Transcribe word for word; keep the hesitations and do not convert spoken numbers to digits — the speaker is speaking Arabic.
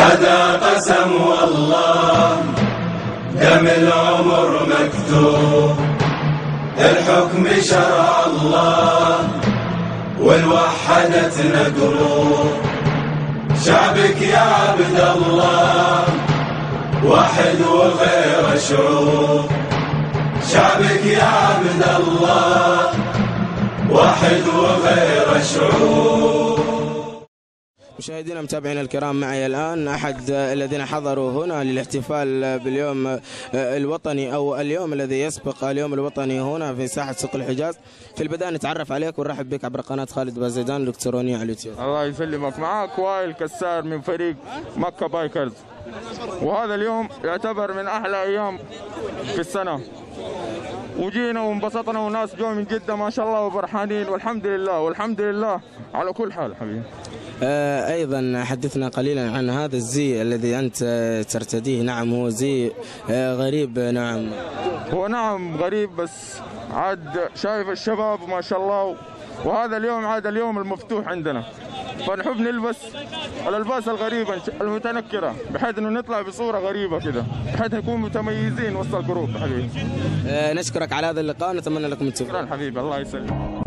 هذا قسم والله دم العمر مكتوب، الحكم شرع الله والوحدتنا قلوب. شعبك يا عبد الله واحد وغير شعوب، شعبك يا عبد الله واحد وغير شعوب. مشاهدينا متابعينا الكرام، معي الآن أحد الذين حضروا هنا للاحتفال باليوم الوطني أو اليوم الذي يسبق اليوم الوطني هنا في ساحة سوق الحجاز. في البداية نتعرف عليك ونرحب بك عبر قناة خالد بازيدان الإلكترونية على اليوتيوب. الله يسلمك. معاك وائل كسار من فريق مكة بايكرز، وهذا اليوم يعتبر من أحلى أيام في السنة، وجينا وانبسطنا وناس جو من جدة ما شاء الله وفرحانين، والحمد لله والحمد لله على كل حال. حبيبي آه أيضا حدثنا قليلا عن هذا الزي الذي أنت ترتديه. نعم هو زي آه غريب. نعم هو نعم غريب، بس عاد شايف الشباب ما شاء الله، وهذا اليوم عاد اليوم المفتوح عندنا، فنحب نلبس الألباس الغريبة المتنكرة بحيث انه نطلع بصورة غريبة كده، بحيث نكون متميزين وسط الجروب. حبيبي آه نشكرك على هذا اللقاء ونتمنى لكم التوفيق. شكرا حبيبي، الله يسلمك.